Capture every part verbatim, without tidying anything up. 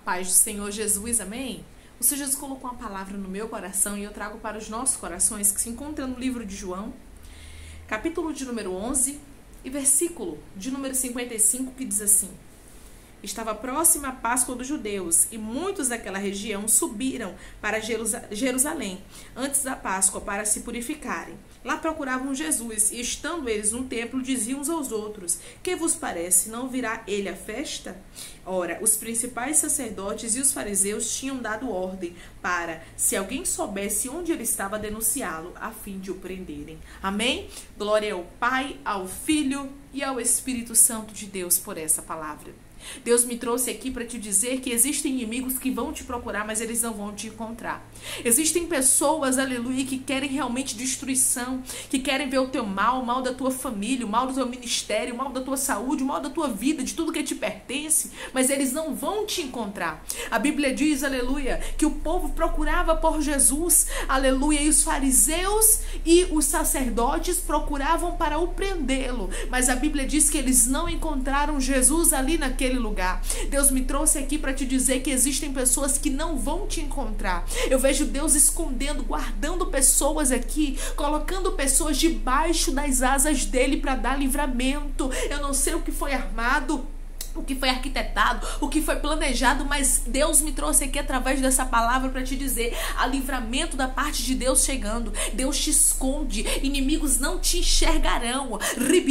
paz do Senhor Jesus, amém? O Senhor Jesus colocou uma palavra no meu coração e eu trago para os nossos corações, que se encontra no livro de João, capítulo de número onze e versículo de número cinquenta e cinco, que diz assim: estava próxima a Páscoa dos judeus, e muitos daquela região subiram para Jerusalém antes da Páscoa para se purificarem. Lá procuravam Jesus, e estando eles no templo, diziam uns aos outros: que vos parece, não virá ele à festa? Ora, os principais sacerdotes e os fariseus tinham dado ordem para, se alguém soubesse onde ele estava, denunciá-lo, a fim de o prenderem. Amém? Glória ao Pai, ao Filho e ao Espírito Santo de Deus por essa palavra. Deus me trouxe aqui para te dizer que existem inimigos que vão te procurar, mas eles não vão te encontrar. Existem pessoas, aleluia, que querem realmente destruição, que querem ver o teu mal, o mal da tua família, o mal do teu ministério, o mal da tua saúde, o mal da tua vida, de tudo que te pertence, mas eles não vão te encontrar. A Bíblia diz, aleluia, que o povo procurava por Jesus, aleluia, e os fariseus e os sacerdotes procuravam para o prendê-lo, mas a Bíblia diz que eles não encontraram Jesus ali naquele lugar. Deus me trouxe aqui para te dizer que existem pessoas que não vão te encontrar. Eu vejo Deus escondendo, guardando pessoas aqui, colocando pessoas debaixo das asas dele para dar livramento. Eu não sei o que foi armado, o que foi arquitetado, o que foi planejado, mas Deus me trouxe aqui através dessa palavra para te dizer: há livramento da parte de Deus chegando. Deus te esconde, inimigos não te enxergarão,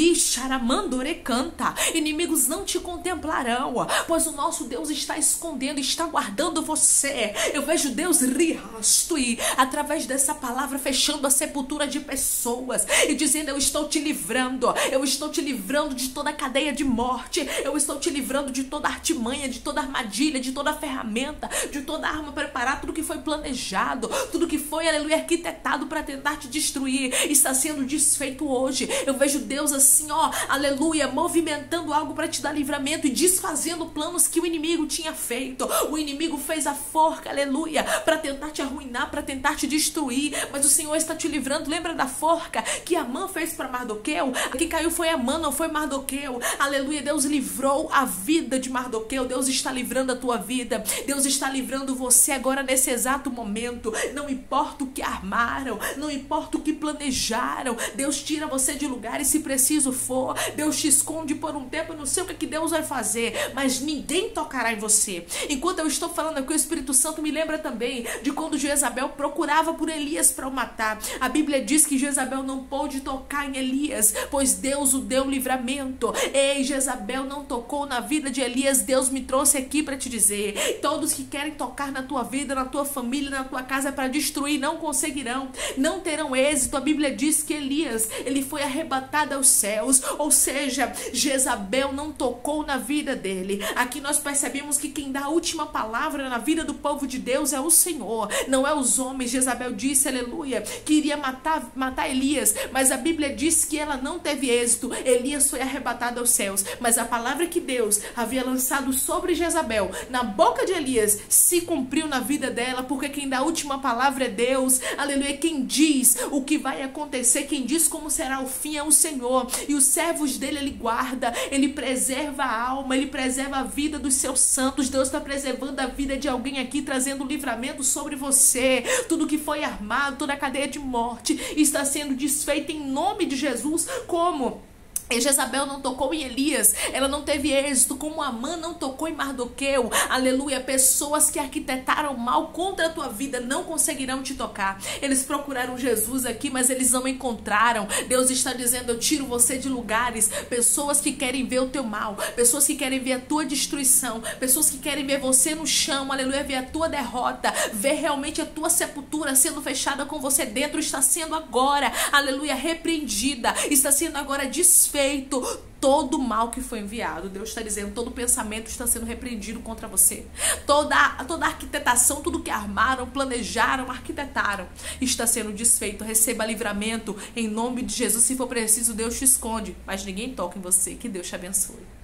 canta, inimigos não te contemplarão, pois o nosso Deus está escondendo, está guardando você. Eu vejo Deus rihastui, através dessa palavra, fechando a sepultura de pessoas e dizendo: eu estou te livrando, eu estou te livrando de toda a cadeia de morte, eu estou te livrando de toda artimanha, de toda armadilha, de toda ferramenta, de toda arma preparada, tudo que foi planejado, tudo que foi, aleluia, arquitetado para tentar te destruir, está sendo desfeito hoje. Eu vejo Deus assim, ó, aleluia, movimentando algo para te dar livramento e desfazendo planos que o inimigo tinha feito. O inimigo fez a forca, aleluia, para tentar te arruinar, para tentar te destruir, mas o Senhor está te livrando. Lembra da forca que Amã fez para Mardoqueu? A que caiu foi Amã, não foi Mardoqueu. Aleluia, Deus livrou a vida de Mardoqueu. Deus está livrando a tua vida. Deus está livrando você agora nesse exato momento. Não importa o que armaram, não importa o que planejaram, Deus tira você de lugares se preciso for. Deus te esconde por um tempo. Eu não sei o que, que Deus vai fazer, mas ninguém tocará em você. Enquanto eu estou falando aqui, o Espírito Santo me lembra também de quando Jezabel procurava por Elias para o matar. A Bíblia diz que Jezabel não pôde tocar em Elias, pois Deus o deu livramento. Ei, Jezabel não tocou na vida de Elias. Deus me trouxe aqui para te dizer: todos que querem tocar na tua vida, na tua família, na tua casa para destruir, não conseguirão, não terão êxito. A Bíblia diz que Elias, ele foi arrebatado aos céus, ou seja, Jezabel não tocou na vida dele. Aqui nós percebemos que quem dá a última palavra na vida do povo de Deus é o Senhor, não é os homens. Jezabel disse, aleluia, que iria matar, matar Elias, mas a Bíblia diz que ela não teve êxito. Elias foi arrebatado aos céus, mas a palavra que Deus havia lançado sobre Jezabel, na boca de Elias, se cumpriu na vida dela, porque quem dá a última palavra é Deus, aleluia. Quem diz o que vai acontecer, quem diz como será o fim é o Senhor, e os servos dele, ele guarda, ele preserva a alma, ele preserva a vida dos seus santos. Deus está preservando a vida de alguém aqui, trazendo livramento sobre você. Tudo que foi armado, toda a cadeia de morte está sendo desfeita em nome de Jesus. Como E Jezabel não tocou em Elias, ela não teve êxito, como Amã não tocou em Mardoqueu, aleluia. Pessoas que arquitetaram mal contra a tua vida não conseguirão te tocar. Eles procuraram Jesus aqui, mas eles não encontraram. Deus está dizendo: eu tiro você de lugares, pessoas que querem ver o teu mal, pessoas que querem ver a tua destruição, pessoas que querem ver você no chão, aleluia, ver a tua derrota, ver realmente a tua sepultura sendo fechada com você dentro. Está sendo agora, aleluia, repreendida, está sendo agora desfeita feito todo o mal que foi enviado. Deus está dizendo: todo pensamento está sendo repreendido contra você. Toda, toda arquitetação, tudo que armaram, planejaram, arquitetaram, está sendo desfeito. Receba livramento em nome de Jesus. Se for preciso, Deus te esconde, mas ninguém toca em você. Que Deus te abençoe.